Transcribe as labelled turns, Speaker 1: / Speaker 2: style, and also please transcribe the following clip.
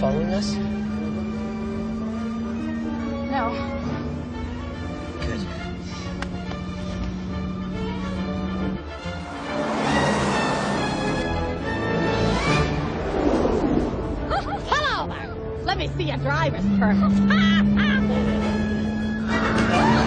Speaker 1: following us?
Speaker 2: No.
Speaker 1: Good.
Speaker 2: Hello there. Let me see your driver's permit.